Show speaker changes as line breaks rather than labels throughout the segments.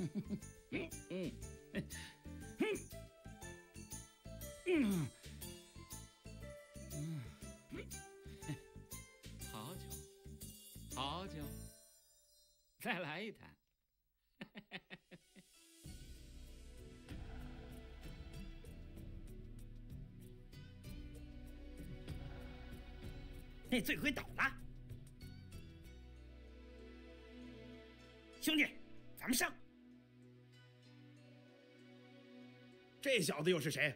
好酒，好酒，再来一坛。
那醉鬼倒了，兄弟，咱们上。
这小子又是谁？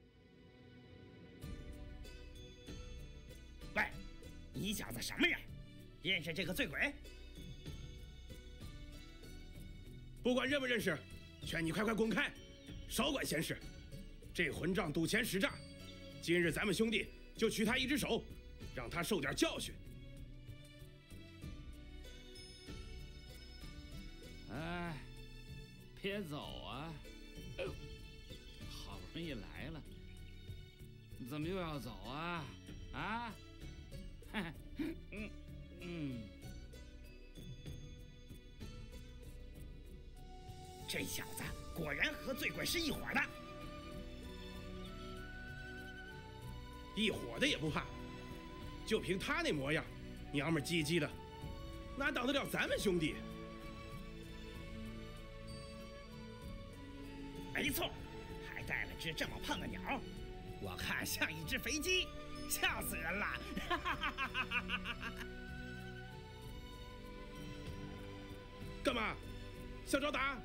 喂，你小子什么人？认识这个醉鬼？
不管认不认识，劝你快快滚开，少管闲事。这混账赌钱使诈，今日咱们兄弟就取他一只手，让他受点教训。
哎，别走啊！好不容易来了，怎么又要走啊？啊？
这小子果然和醉鬼是一伙的。
一伙的也不怕，就凭他那模样，娘们唧唧的，哪挡得了咱们兄弟？
没错，还带了只这么胖的鸟，我看像一只肥鸡，笑死人了！
干嘛？想找打？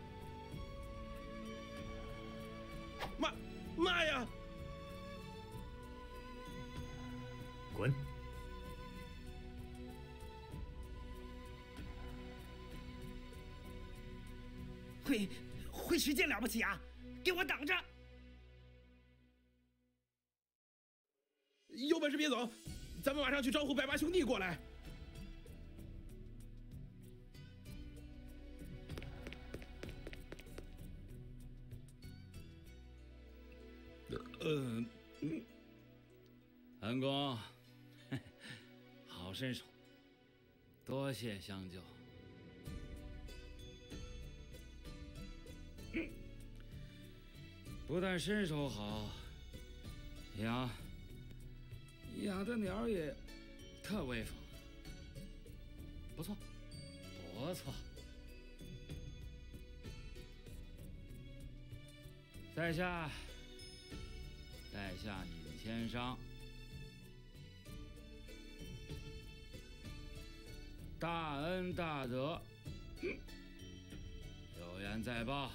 妈呀！
滚！
会徐剑了不起啊！给我挡着！
有本事别走，咱们马上去招呼百八兄弟过来。
恩公，好身手，多谢相救。不但身手好，养的鸟也特威风，不错，不错。在下尹千商，大恩大德，有言在报。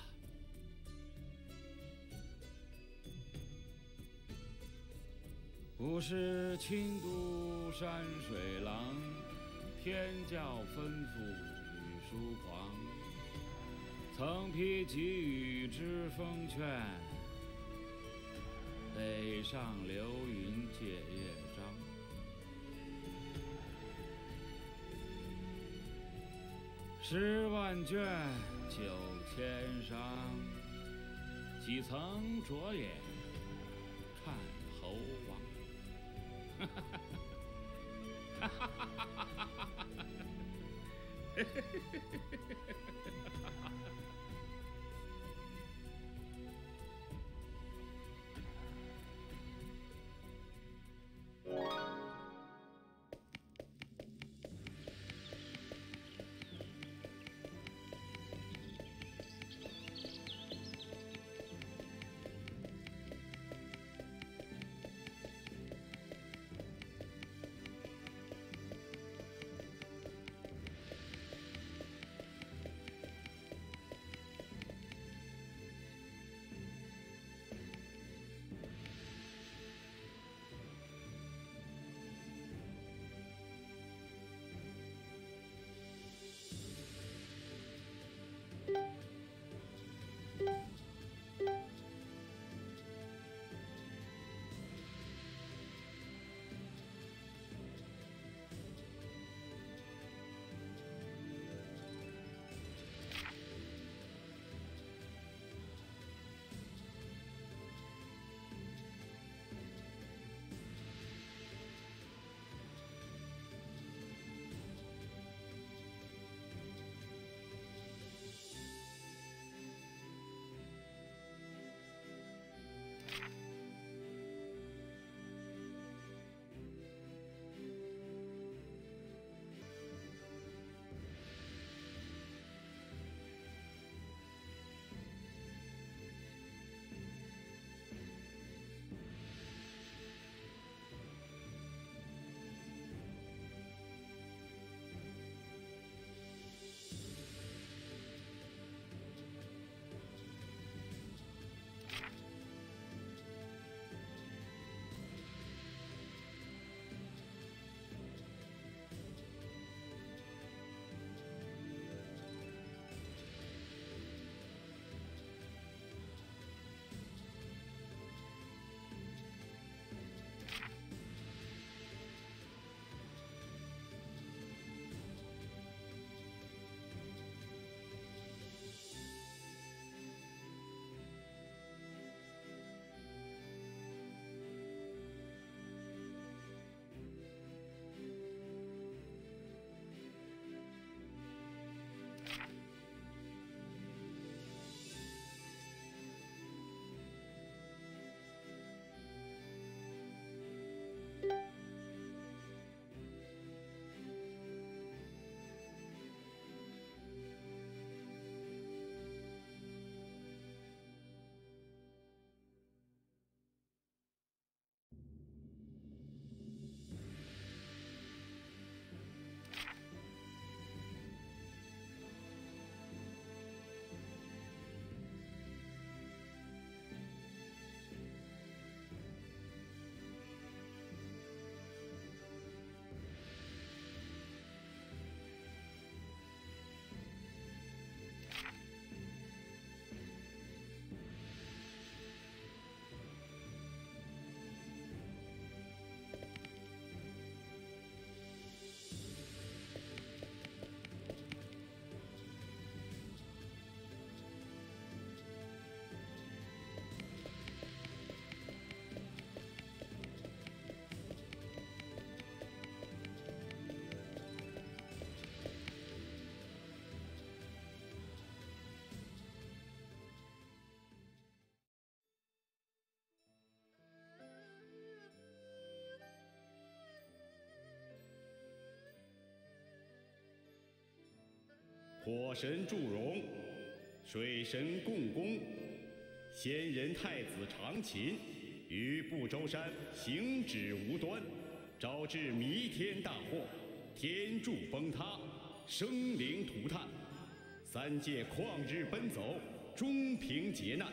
不是轻度山水郎，天教吩咐语疏狂。曾披给予之风劝，北上流云借乐章。10万卷9000伤，几曾着眼看猴王。哈哈哈哈哈哈哈哈哈哈哈！
火神祝融，水神共工，仙人太子长琴，于不周山行止无端，招致弥天大祸，天柱崩塌，生灵涂炭，三界旷日奔走，终平劫难。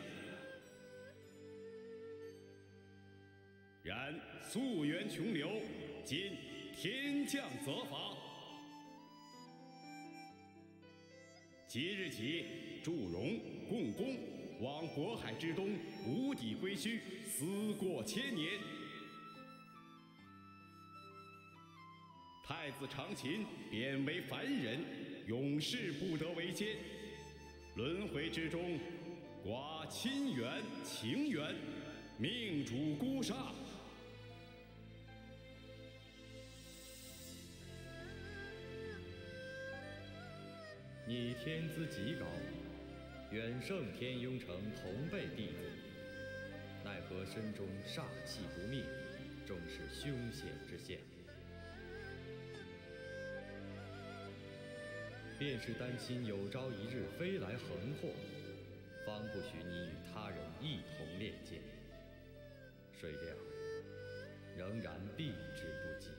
然溯源穷流，今天降责罚。即日起，祝融、共工往渤海之东无底归墟，思过千年。太子长琴贬为凡人，永世不得为仙。轮回之中，寡亲缘情缘，命主孤杀。
你天资极高，远胜天庸城同辈弟子，奈何身中煞气不灭，终是凶险之线。便是担心有朝一日飞来横祸，方不许你与他人一同练剑。谁料仍然避之不及。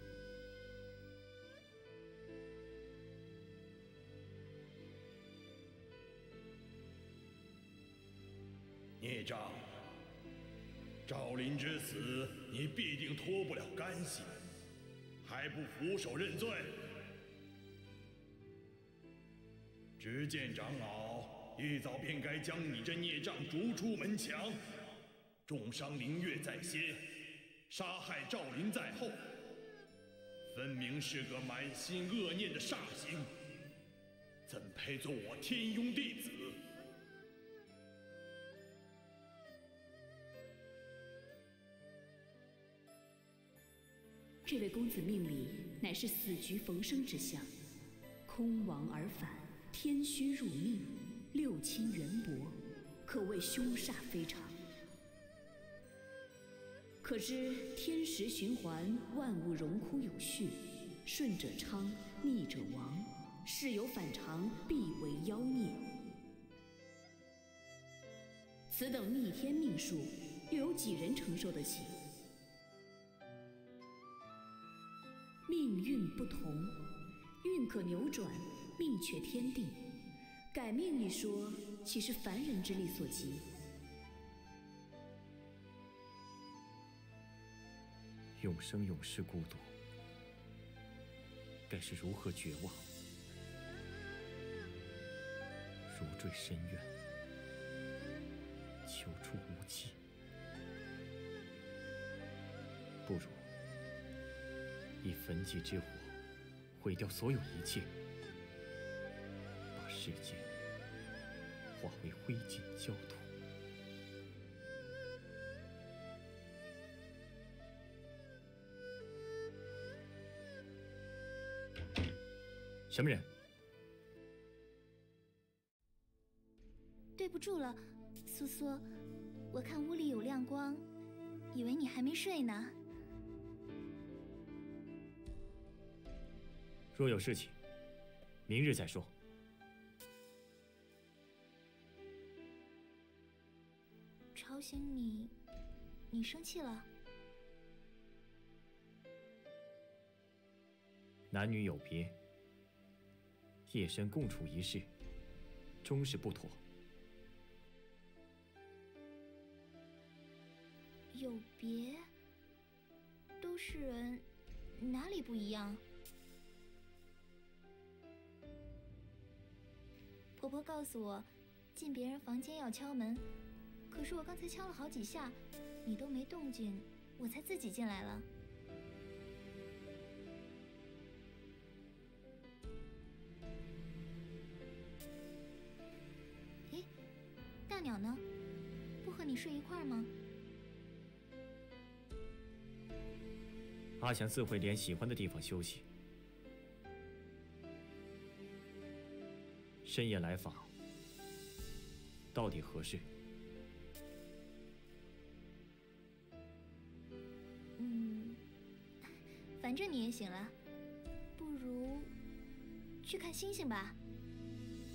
孽障，赵林之死，你必定脱不了干系，还不俯首认罪？执剑长老一早便该将你这孽障逐出门墙，重伤林月在先，杀害赵林在后，分明是个满心恶念的煞星，怎配做我天庸弟子？
这位公子命里乃是死局逢生之象，空亡而返，天虚入命，六亲缘薄，可谓凶煞非常。可知天时循环，万物荣枯有序，顺者昌，逆者亡，事有反常，必为妖孽。此等逆天命数，又有几人承受得起？命运不同，运可扭转，命却天定。改命一说，岂是凡人之力所及？
永生永世孤独，该是如何绝望？如坠深渊，求出无期。不如以焚寂之火毁掉所有一切，把世界化为灰烬焦土。什么人？
对不住了，苏苏，我看屋里有亮光，以为你还没睡呢。
若有事情，明日再说。
吵醒你，你生气了？
男女有别，夜深共处一室，终是不妥。
有别？都是人，哪里不一样？婆婆告诉我，进别人房间要敲门，可是我刚才敲了好几下，你都没动静，我才自己进来了。咦，大鸟呢？不和你睡一块儿吗？
阿祥自会连喜欢的地方休息。深夜来访，到底何事？
反正你也醒了，不如去看星星吧。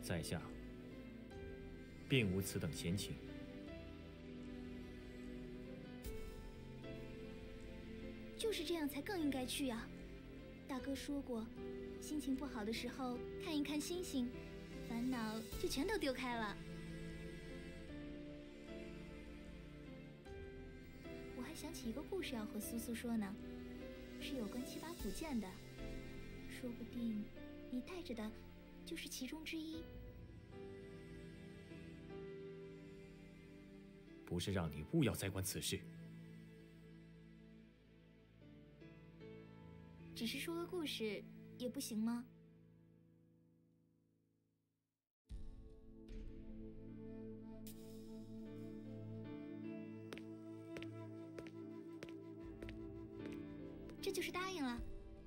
在下并无此等闲情。
就是这样才更应该去呀。大哥说过，心情不好的时候看一看星星，烦恼就全都丢开了。我还想起一个故事要和苏苏说呢，是有关7把古剑的，说不定你带着的就是其中之一。
不是让你勿要再管此事。
只是说个故事也不行吗？这就是答应了。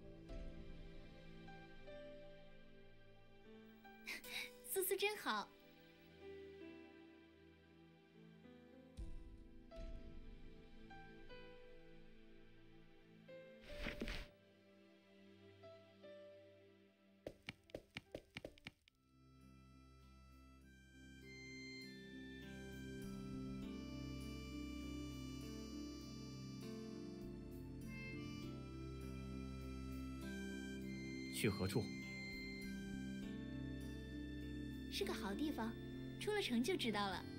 苏苏真好。
去何处？
是个好地方，出了城就知道了。